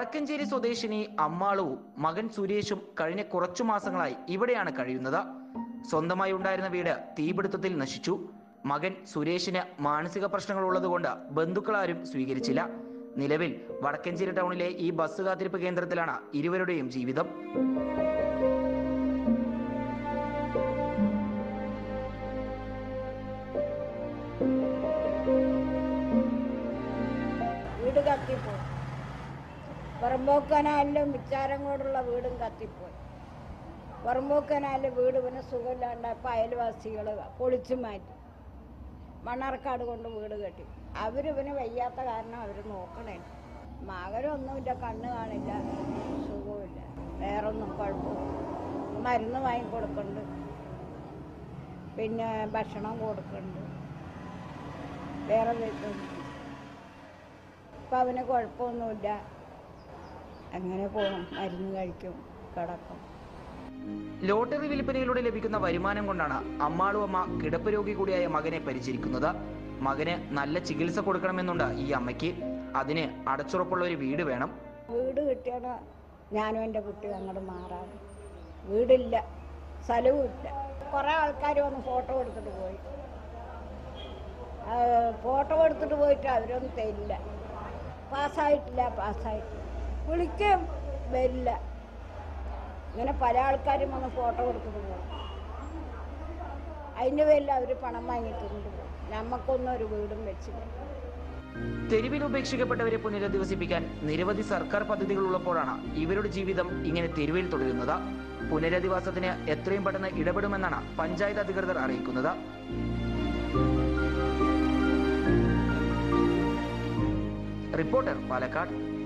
വടക്കഞ്ചേരി സ്വദേശിനി അമ്മാളുവും മകൻ സുരേഷും കഴിഞ്ഞ കുറച്ചു മാസങ്ങളായി ഇവിടെയാണ് കഴിയുന്നത്. സ്വന്തമായി ഉണ്ടായിരുന്ന വീട് തീപിടുത്തത്തിൽ നശിച്ചു. മകൻ സുരേഷിന് മാനസിക പ്രശ്നങ്ങൾ ഉള്ളതുകൊണ്ട് ബന്ധുക്കളാരും സ്വീകരിച്ചില്ല. നിലവിൽ വടക്കഞ്ചേരി ടൗണിലെ ഈ ബസ് കാത്തിരിപ്പ് കേന്ദ്രത്തിലാണ് ഇരുവരുടെയും ജീവിതം. വീട് കത്തിപ്പോയി. പറമ്പോക്കനാലിലും വിച്ചാരങ്ങോടുള്ള വീടും കത്തിപ്പോയി. പറമ്പോക്കനാലിലെ വീട് പിന്നെ സുഖമില്ലാണ്ടപ്പോൾ അയൽവാസികൾ പൊളിച്ചു മാറ്റി മണ്ണാർക്കാട് കൊണ്ട് വീട് കെട്ടി. അവരിവന് വയ്യാത്ത കാരണം അവർ നോക്കണേ. മകനൊന്നുമില്ല, കണ്ണ് കാണില്ല, സുഖമില്ല, വേറൊന്നും കുഴപ്പമില്ല. മരുന്ന് വാങ്ങിക്കൊടുക്കുന്നുണ്ട്, പിന്നെ ഭക്ഷണം കൊടുക്കുന്നുണ്ട്, വേറെ വീട്ടിൽ ഇപ്പം അവന് കുഴപ്പമൊന്നുമില്ല. അങ്ങനെ പോകും, മരുന്ന് കഴിക്കും, കിടക്കും. ലോട്ടറി വിൽപ്പനയിലൂടെ ലഭിക്കുന്ന വരുമാനം കൊണ്ടാണ് അമ്മാളു അമ്മ കിടപ്പ് രോഗി കൂടിയായ മകനെ പരിചരിക്കുന്നത്. മകന് നല്ല ചികിത്സ കൊടുക്കണമെന്നുണ്ട് ഈ അമ്മയ്ക്ക്. അതിന് അടച്ചുറപ്പുള്ള ഒരു വീട് വേണം. വീട് കിട്ടിയാണ് ഞാനും എൻ്റെ കുട്ടിയും അങ്ങോട്ട് മാറാറ്. വീടില്ല, സ്ഥലവും ഇല്ല. കുറേ ആൾക്കാർ വന്ന് ഫോട്ടോ എടുത്തിട്ട് പോയി. ഫോട്ടോ എടുത്തിട്ട് പോയിട്ട് അവരൊന്നും തരില്ല. പാസ്സായിട്ടില്ല, വിളിക്കും, വരില്ല. ഇങ്ങനെ പല ആൾക്കാരും വന്ന് ഫോട്ടോ എടുത്തിട്ട് പോകും. അതിൻ്റെ പേരിൽ അവർ പണം വാങ്ങിയിട്ടുണ്ട്. നമുക്കൊന്നും ഒരു വീടും വെച്ചില്ല. തെരുവിൽ ഉപേക്ഷിക്കപ്പെട്ടവരെ പുനരധിവസിപ്പിക്കാൻ നിരവധി സർക്കാർ പദ്ധതികൾ ഉള്ളപ്പോഴാണ് ഇവരുടെ ജീവിതം ഇങ്ങനെ തെരുവിൽ തുടരുന്നത്. പുനരധിവാസത്തിന് എത്രയും പെട്ടെന്ന് ഇടപെടുമെന്നാണ് പഞ്ചായത്ത് അധികൃതർ അറിയിക്കുന്നത്. റിപ്പോർട്ടർ പാലക്കാട്.